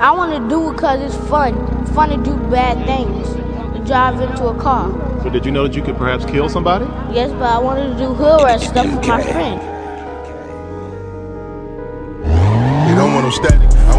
I want to do it because it's fun. Fun to do bad things. To drive into a car. So did you know that you could perhaps kill somebody? Yes, but I wanted to do hood rat stuff with my friend. You don't want no static.